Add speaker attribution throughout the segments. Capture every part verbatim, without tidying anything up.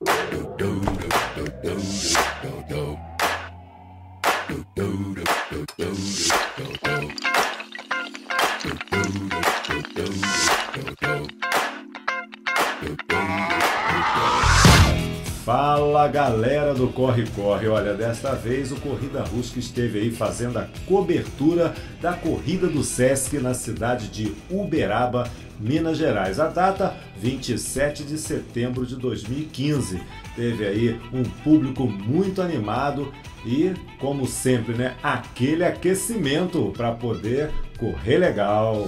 Speaker 1: Fala galera do Corre Corre, olha, desta vez o Corrida Rusca esteve aí fazendo a cobertura da corrida do Sesc na cidade de Uberaba, Minas Gerais. A data vinte e sete de setembro de dois mil e quinze. Teve aí um público muito animado e, como sempre, né, aquele aquecimento para poder correr legal.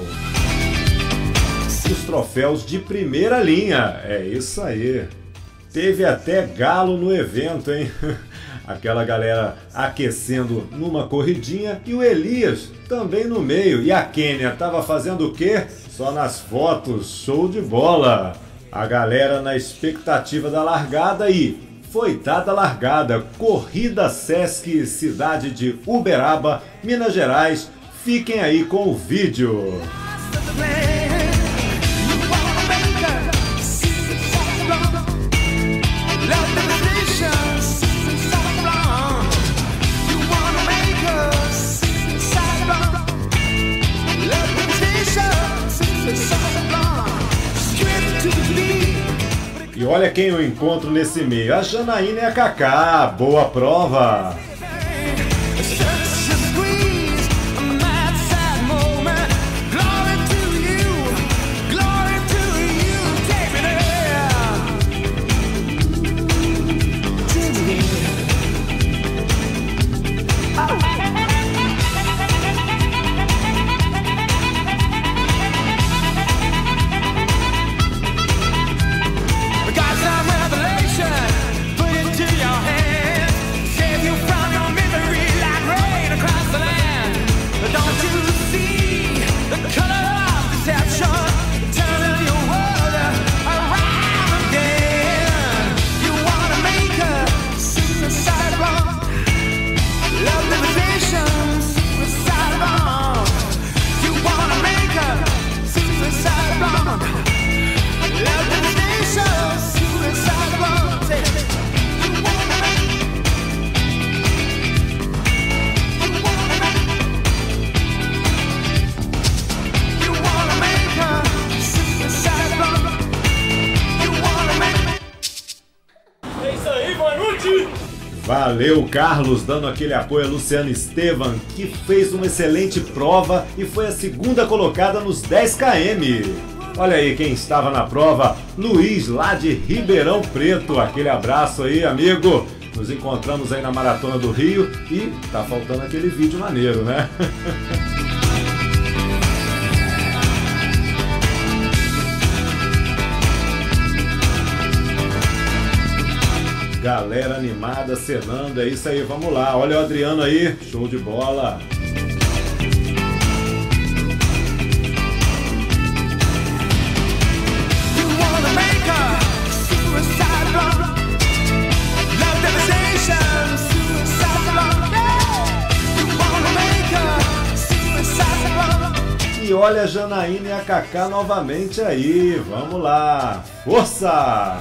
Speaker 1: Os troféus de primeira linha, é isso aí. Teve até galo no evento, hein? Aquela galera aquecendo numa corridinha e o Elias também no meio. E a Kênia tava fazendo o quê? Só nas fotos, show de bola! A galera na expectativa da largada e foi dada a largada. Corrida Sesc, cidade de Uberaba, Minas Gerais. Fiquem aí com o vídeo. E olha quem eu encontro nesse meio, a Janaína e a Cacá, boa prova! Valeu, Carlos, dando aquele apoio a Luciano Estevam, que fez uma excelente prova e foi a segunda colocada nos dez quilômetros. Olha aí quem estava na prova, Luiz, lá de Ribeirão Preto. Aquele abraço aí, amigo. Nos encontramos aí na Maratona do Rio e tá faltando aquele vídeo maneiro, né? Galera animada, cenando, é isso aí, vamos lá. Olha o Adriano aí, show de bola. E olha a Janaína e a Cacá novamente aí, vamos lá, força!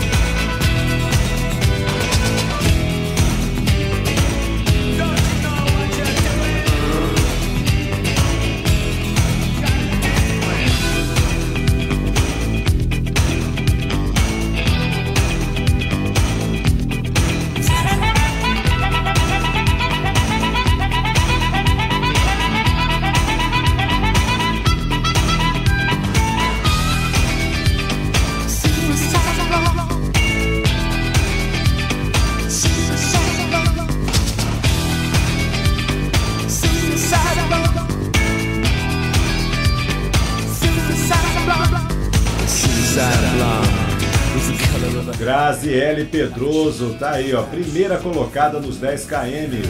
Speaker 1: Graziele Pedroso, tá aí, ó, primeira colocada nos dez quilômetros.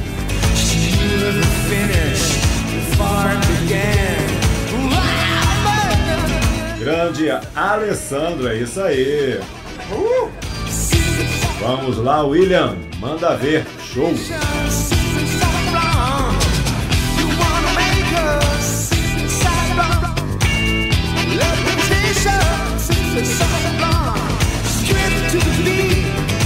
Speaker 1: Grande Alessandro, é isso aí. Uh! Vamos lá, William, manda ver, show.
Speaker 2: To the beat.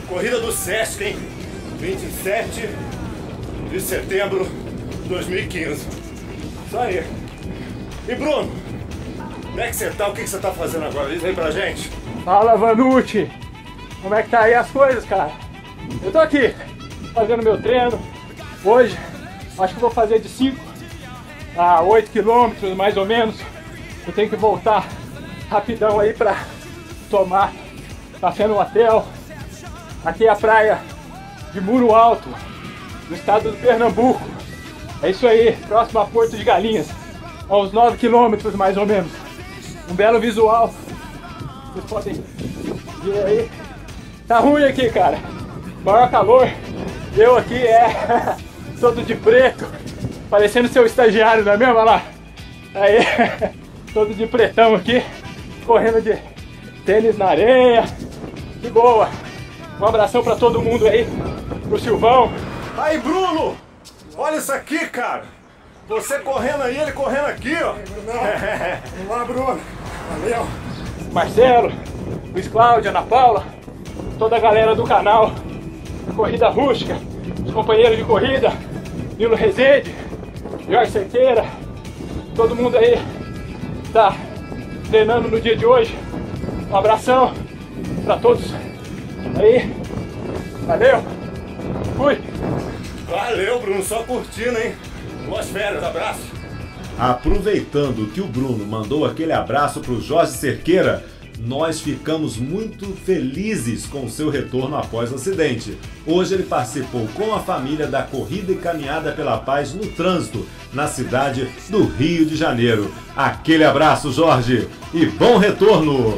Speaker 2: Corrida do Sesc, hein? vinte e sete de setembro de dois mil e quinze. Isso aí. E Bruno, como é que você tá? O que você tá fazendo agora? Diz aí pra gente.
Speaker 3: Fala, Vanucci! Como é que tá aí as coisas, cara? Eu tô aqui, fazendo meu treino. Hoje, acho que vou fazer de cinco a oito quilômetros, mais ou menos. Eu tenho que voltar rapidão aí pra tomar café no hotel. Aqui é a praia de Muro Alto, no estado do Pernambuco. É isso aí, próximo a Porto de Galinhas, a uns nove quilômetros mais ou menos. Um belo visual, vocês podem ver aí. Tá ruim aqui, cara, maior calor. Eu aqui é todo de preto, parecendo seu estagiário, não é mesmo? Olha lá. Aí, todo de pretão aqui, correndo de tênis na areia. De boa. Um abração pra todo mundo aí, pro Silvão.
Speaker 2: Aí, Bruno, olha isso aqui, cara. Você correndo aí, ele correndo aqui, ó. Vamos lá, Bruno. Valeu.
Speaker 3: Marcelo, Luiz Cláudio, Ana Paula, toda a galera do canal Corrida Rústica, os companheiros de corrida, Nilo Rezende, Jorge Cerqueira, todo mundo aí tá treinando no dia de hoje. Um abração pra todos aí. Valeu. Fui.
Speaker 2: Valeu, Bruno. Só curtindo, hein? Boas férias. Abraço.
Speaker 1: Aproveitando que o Bruno mandou aquele abraço pro Jorge Cerqueira, nós ficamos muito felizes com o seu retorno após o acidente. Hoje ele participou com a família da Corrida e Caminhada pela Paz no trânsito, na cidade do Rio de Janeiro. Aquele abraço, Jorge, e bom retorno!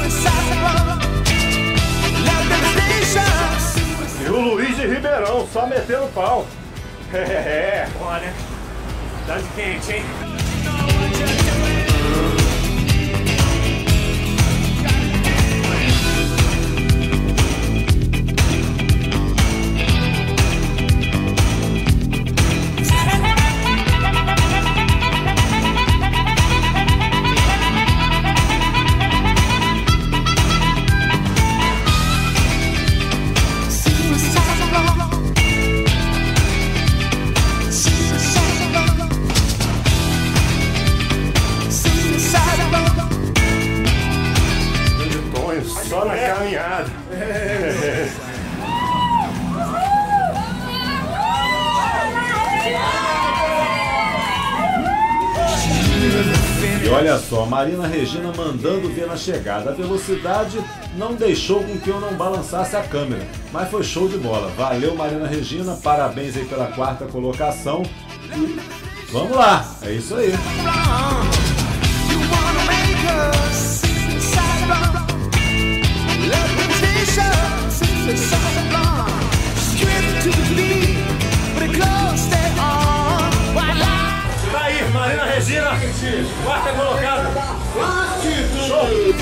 Speaker 2: E o Luiz de Ribeirão, só metendo pau. É, olha, tá de quente, hein? Só na caminhada. É.
Speaker 1: E olha só, Marina Regina mandando ver na chegada. A velocidade não deixou com que eu não balançasse a câmera, mas foi show de bola. Valeu, Marina Regina, parabéns aí pela quarta colocação. E vamos lá, é isso aí.
Speaker 2: Tá aí, Marina Regina, quarta colocada. Show!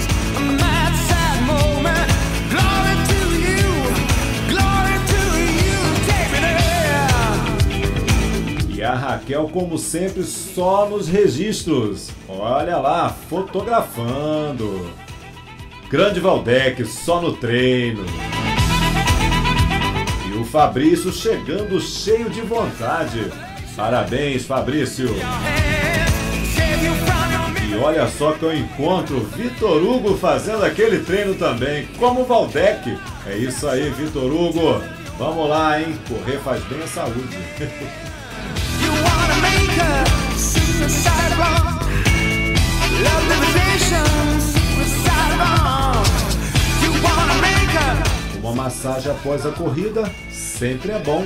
Speaker 1: E a Raquel, como sempre, só nos registros. Olha lá, fotografando. Grande Valdec, só no treino. E o Fabrício chegando cheio de vontade. Parabéns, Fabrício. E olha só que eu encontro Vitor Hugo fazendo aquele treino também, como o Valdec. É isso aí, Vitor Hugo. Vamos lá, hein? Correr faz bem à saúde. Uma massagem após a corrida sempre é bom.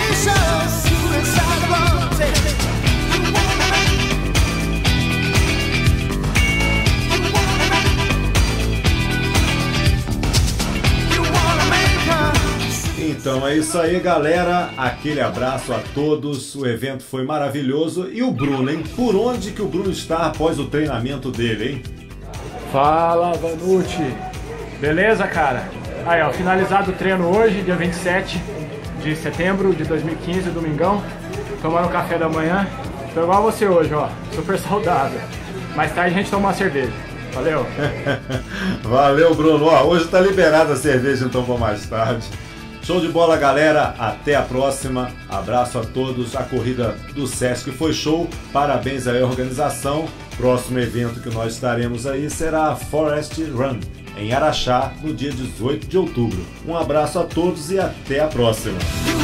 Speaker 1: Então é isso aí, galera. Aquele abraço a todos. O evento foi maravilhoso. E o Bruno, hein? Por onde que o Bruno está após o treinamento dele, hein?
Speaker 3: Fala, Vanucci. Beleza, cara? Aí, ó, finalizado o treino hoje, dia vinte e sete de setembro de dois mil e quinze, domingão. Tomando café da manhã. Tô igual você hoje, ó. Super saudável. Mais tarde a gente toma uma cerveja. Valeu.
Speaker 1: Valeu, Bruno. Ó, hoje tá liberada a cerveja, então vamos mais tarde. Show de bola, galera. Até a próxima. Abraço a todos. A corrida do Sesc foi show. Parabéns aí à organização. Próximo evento que nós estaremos aí será a Forest Run, em Araxá, no dia dezoito de outubro. Um abraço a todos e até a próxima.